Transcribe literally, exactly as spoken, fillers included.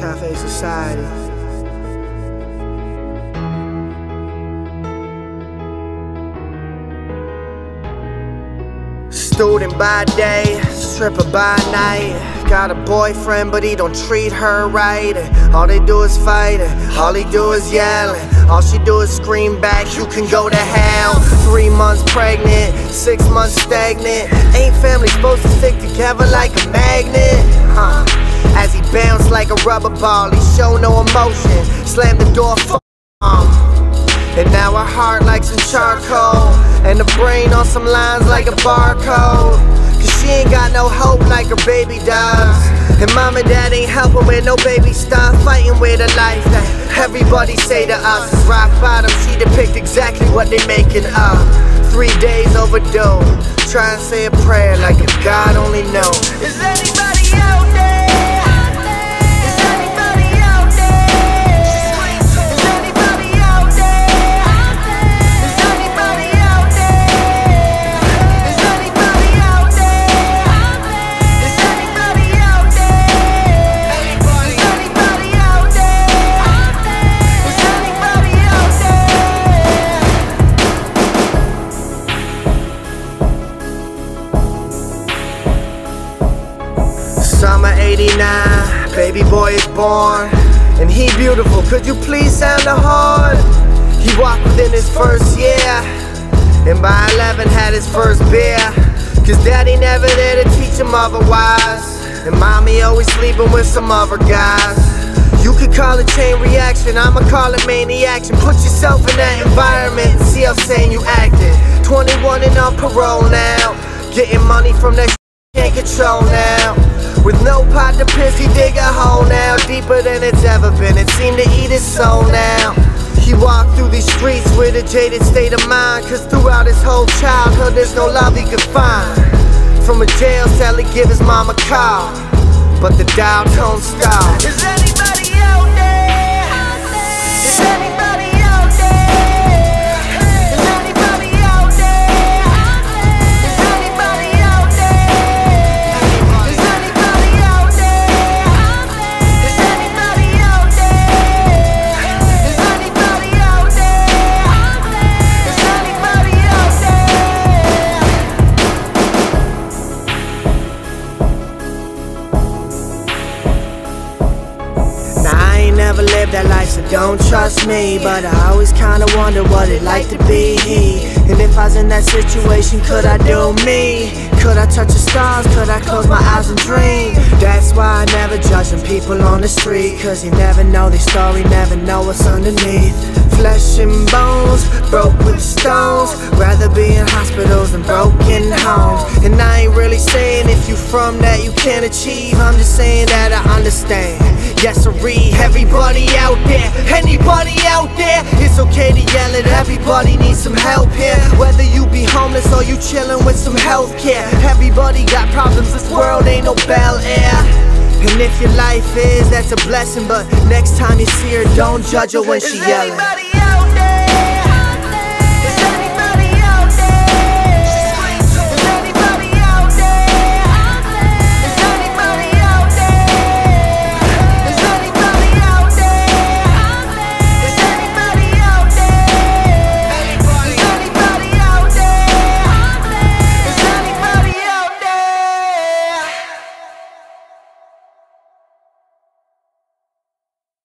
Cafe Society. Student by day, stripper by night. Got a boyfriend but he don't treat her right. All they do is fight, all he do is yell. All she do is scream back, you can go to hell. Three months pregnant, six months stagnant. Ain't family supposed to stick together like a magnet? Huh. As he bounced like a rubber ball, he showed no emotion. Slammed the door, f*** um. And now her heart like some charcoal, and the brain on some lines like a barcode. Cause she ain't got no hope like her baby does. And mom and dad ain't helping with no baby stuff. Fighting with a life that everybody say to us is rock bottom. She depict exactly what they making up. Three days overdue, try and say a prayer like if God only know. Is anybody out there? Summer eighty-nine, baby boy is born, and he beautiful, could you please sound the horn? He walked within his first year, and by eleven had his first beer. Cause daddy never there to teach him otherwise, and mommy always sleeping with some other guys. You could call it chain reaction, I'ma call it maniac. Put yourself in that environment and see how sane you acting. Twenty-one and on parole now, getting money from that can't control now. With no pot to piss, he dig a hole now, deeper than it's ever been. It seemed to eat his soul now. He walked through these streets with a jaded state of mind, cause throughout his whole childhood there's no love he could find. From a jail cell he give his mom a call, but the dial tone stalled. Is anybody out there? Is anybody out there? Is anybody out there? Is anybody out there? Is anybody out there? Is anybody out there? Is anybody out there? Is anybody out there? Now I ain't never lived that life, so don't trust me, but I always kinda wonder what it like to be he. And if I was in that situation, could I do me? Could I touch the stars? Could I close my eyes and dream? That's why I never judge them people on the street, cause you never know their story, never know what's underneath. Flesh and bones, broke with stones. Rather be in hospitals than broken homes. And I ain't really saying if you from that you can't achieve, I'm just saying that I understand. Yes, sirree, everybody out there, anybody out there, it's okay to yell it, everybody needs some help here. Whether you be homeless or you chillin' with some health care, everybody got problems, this world ain't no Bel Air. And if your life is, that's a blessing, but next time you see her, don't judge her when she yellin'.